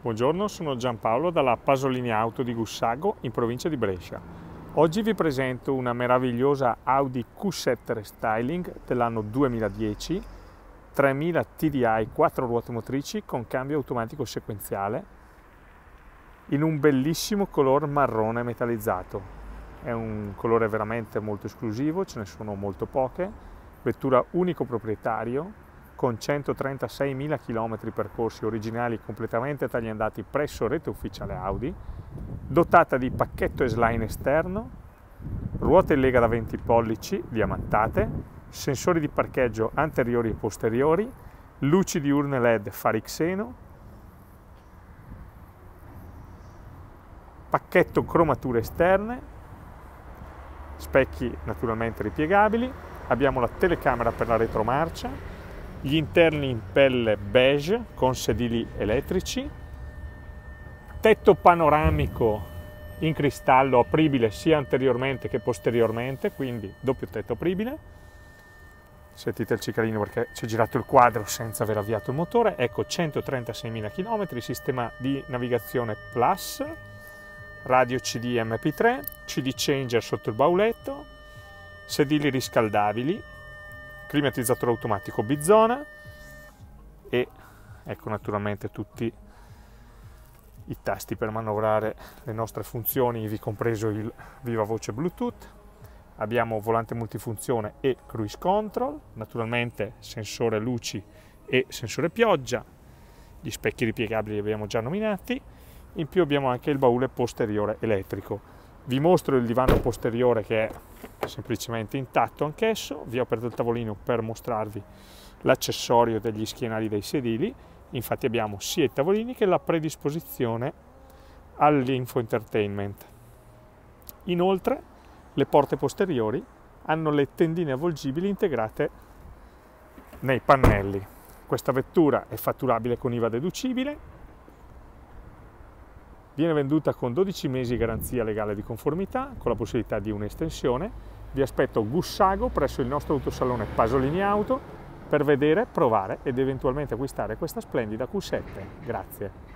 Buongiorno, sono Giampaolo dalla Pasolini Auto di Gussago in provincia di Brescia. Oggi vi presento una meravigliosa Audi Q7 Restyling dell'anno 2010, 3000 TDI 4 ruote motrici con cambio automatico sequenziale in un bellissimo color marrone metallizzato. È un colore veramente molto esclusivo, ce ne sono molto poche, vettura unico proprietario, con 136.000 km percorsi originali completamente tagliandati presso rete ufficiale Audi, dotata di pacchetto S-Line esterno, ruote in lega da 20 pollici diamantate, sensori di parcheggio anteriori e posteriori, luci diurne LED fari xeno, pacchetto cromature esterne, specchi naturalmente ripiegabili, abbiamo la telecamera per la retromarcia, gli interni in pelle beige con sedili elettrici, tetto panoramico in cristallo apribile sia anteriormente che posteriormente, quindi doppio tetto apribile. Sentite il cicalino perché ci è girato il quadro senza aver avviato il motore. Ecco, 136.000 km, sistema di navigazione Plus, radio CD MP3, CD changer sotto il bauletto, sedili riscaldabili, climatizzatore automatico bizona e ecco naturalmente tutti i tasti per manovrare le nostre funzioni, ivi compreso il viva voce Bluetooth. Abbiamo volante multifunzione e cruise control, naturalmente sensore luci e sensore pioggia, gli specchi ripiegabili li abbiamo già nominati, in più abbiamo anche il baule posteriore elettrico. Vi mostro il divano posteriore che è semplicemente intatto anch'esso, vi ho aperto il tavolino per mostrarvi l'accessorio degli schienali dei sedili, infatti abbiamo sia i tavolini che la predisposizione all'infoentertainment. Inoltre le porte posteriori hanno le tendine avvolgibili integrate nei pannelli. Questa vettura è fatturabile con IVA deducibile, viene venduta con 12 mesi di garanzia legale di conformità, con la possibilità di un'estensione. Vi aspetto a Gussago presso il nostro autosalone Pasolini Auto per vedere, provare ed eventualmente acquistare questa splendida Q7. Grazie.